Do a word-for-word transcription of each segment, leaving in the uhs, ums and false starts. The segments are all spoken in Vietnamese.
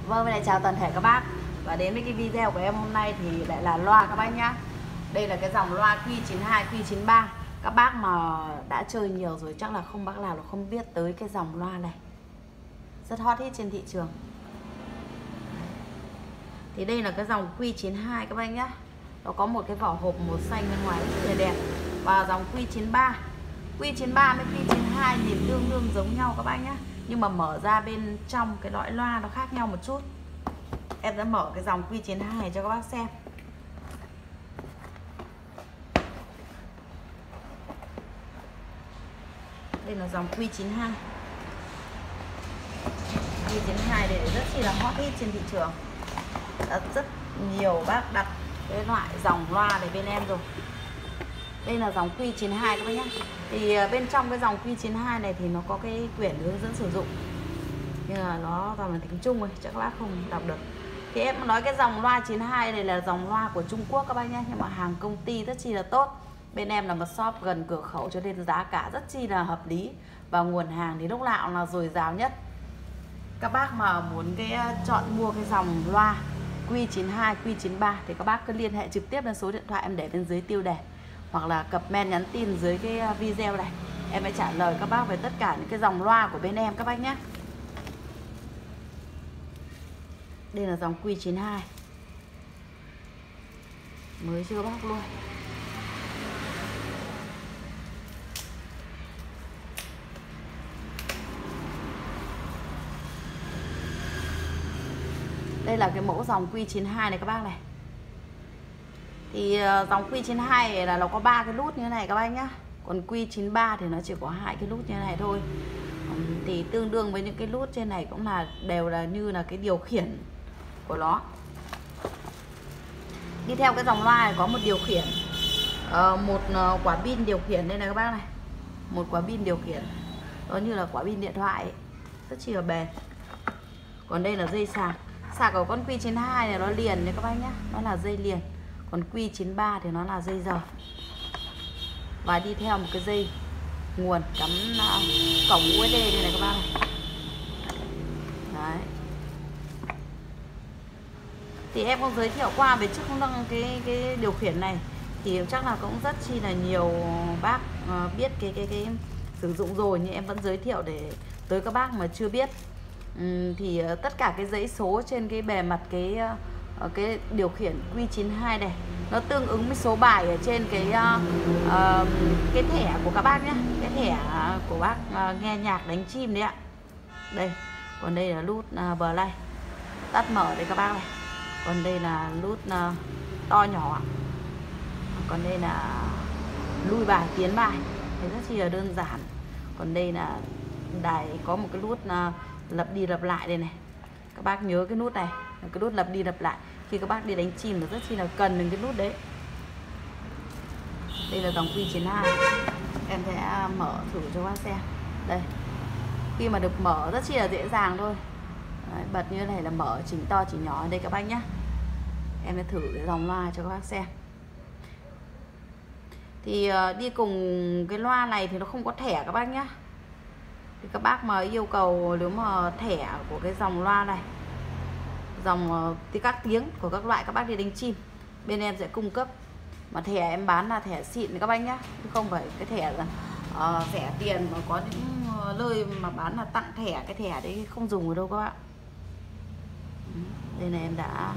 Vâng, lại chào toàn thể các bác. Và đến với cái video của em hôm nay thì lại là loa các bác nhá. Đây là cái dòng loa Q chín hai, Q chín ba. Các bác mà đã chơi nhiều rồi chắc là không bác nào là không biết tới cái dòng loa này. Rất hot hit trên thị trường. Thì đây là cái dòng Q chín hai các bác nhá. Nó có một cái vỏ hộp màu xanh bên ngoài rất là đẹp. Và dòng Q chín ba. Q chín ba với Q chín hai nhìn tương đương giống nhau các bác nhá. Nhưng mà mở ra bên trong cái lõi loa nó khác nhau một chút. Em đã mở cái dòng Q chín hai này cho các bác xem. Đây là dòng Q chín hai. Q chín hai này rất chi là hot hit trên thị trường. Đã rất nhiều bác đặt cái loại dòng loa này bên em rồi. Đây là dòng Q chín hai các bác nhé. Thì bên trong cái dòng Q chín hai này thì nó có cái quyển hướng dẫn sử dụng, nhưng mà nó toàn là tiếng Trung rồi, chắc các bác không đọc được. Thì em nói cái dòng loa chín hai này là dòng loa của Trung Quốc các bác nhé, nhưng mà hàng công ty rất chi là tốt. Bên em là một shop gần cửa khẩu cho nên giá cả rất chi là hợp lý, và nguồn hàng thì lúc nào là dồi dào nhất. Các bác mà muốn cái chọn mua cái dòng loa Q chín hai, Q chín ba thì các bác cứ liên hệ trực tiếp đến số điện thoại em để bên dưới tiêu đề, hoặc là comment nhắn tin dưới cái video này. Em sẽ trả lời các bác về tất cả những cái dòng loa của bên em các bác nhé. Đây là dòng Q chín hai. Mới chưa bóc luôn. Đây là cái mẫu dòng Q chín hai này các bác này. Thì dòng Q chín hai này là nó có ba cái nút như thế này các bác nhá. Còn Q chín ba thì nó chỉ có hai cái nút như thế này thôi. Thì tương đương với những cái nút trên này cũng là đều là như là cái điều khiển của nó. Đi theo cái dòng loa này có một điều khiển, uh, một uh, quả pin điều khiển đây này các bác này. Một quả pin điều khiển, nó như là quả pin điện thoại ấy. Rất chi là bền. Còn đây là dây sạc. Sạc của con Q chín hai này nó liền đấy các bác nhá, nó là dây liền. Còn Q chín ba thì nó là dây giờ. Và đi theo một cái dây nguồn cắm uh, cổng u ét bê đây này các bác này. Đấy. Thì em cũng giới thiệu qua về chức năng cái cái điều khiển này, thì chắc là cũng rất chi là nhiều bác uh, biết cái cái cái sử dụng rồi, nhưng em vẫn giới thiệu để tới các bác mà chưa biết. Uhm, thì uh, tất cả cái dãy số trên cái bề mặt cái uh, cái điều khiển Q chín hai này nó tương ứng với số bài ở trên cái uh, uh, cái thẻ của các bác nhé, cái thẻ của bác uh, nghe nhạc đánh chim đấy ạ. Đây, còn đây là nút uh, play tắt mở đây các bác này. Còn đây là nút uh, to nhỏ. Còn đây là lui bài tiến bài, thì rất chi là đơn giản. Còn đây là đài có một cái nút uh, lặp đi lặp lại đây này. Các bác nhớ cái nút này, cái nút lặp đi lặp lại khi các bác đi đánh chim là rất chi là cần đến cái nút đấy. Đây là dòng Q chín hai. Em sẽ mở thử cho các bác xem. Đây, khi mà được mở rất chi là dễ dàng thôi. Đấy, bật như thế này là mở chỉnh to chỉnh nhỏ đây các bác nhé. Em sẽ thử cái dòng loa cho các bác xem. Thì uh, đi cùng cái loa này thì nó không có thẻ các bác nhé. Thì các bác mà yêu cầu nếu mà thẻ của cái dòng loa này, dòng uh, thì các tiếng của các loại các bác đi đánh chim, bên em sẽ cung cấp. Mà thẻ em bán là thẻ xịn các bác nhé, chứ không phải cái thẻ là uh, rẻ tiền mà có những uh, nơi mà bán là tặng thẻ, cái thẻ đấy không dùng ở đâu các bạn. Đây này, em đã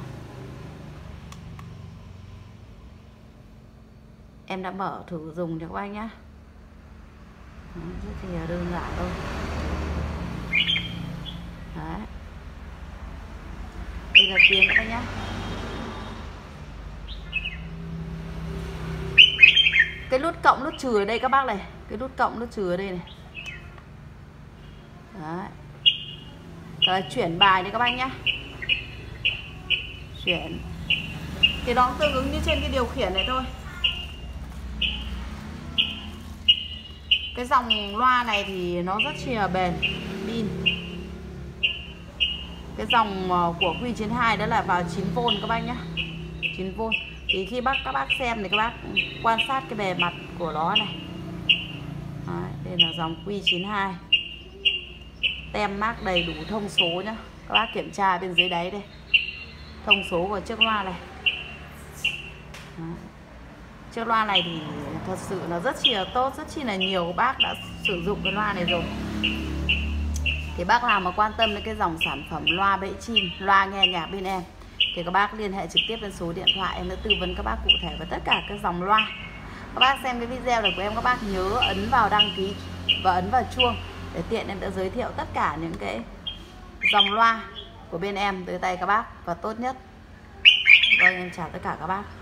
em đã mở thử dùng cho các bác nhé. Rất thì đơn giản thôi. Đấy. Đây là tiếng các bác nhé. Cái nút cộng nút trừ ở đây các bác này, cái nút cộng nút trừ ở đây này. Đấy. Rồi, chuyển bài đấy các bác nhé. Chuyển thì nó tương ứng như trên cái điều khiển này thôi. Cái dòng loa này thì nó rất chi là bền pin. Cái dòng của Q chín hai đó là vào chín vôn các bác nhé, chín vôn. Thì khi bác các bác xem thì các bác quan sát cái bề mặt của nó này. Đấy, đây là dòng Q chín hai. Tem mác đầy đủ thông số nhá. Các Các bác kiểm tra bên dưới đáy đây, thông số của chiếc loa này. Đó. Chiếc loa này thì thật sự nó rất chi là tốt, rất chi là nhiều bác đã sử dụng cái loa này rồi. Thì bác nào mà quan tâm đến cái dòng sản phẩm loa bẫy chim, loa nghe nhạc bên em thì các bác liên hệ trực tiếp đến số điện thoại, em đã tư vấn các bác cụ thể về tất cả các dòng loa. Các bác xem cái video này của em, các bác nhớ ấn vào đăng ký và ấn vào chuông để tiện em đã giới thiệu tất cả những cái dòng loa của bên em tới tay các bác và tốt nhất. Vâng, em chào tất cả các bác.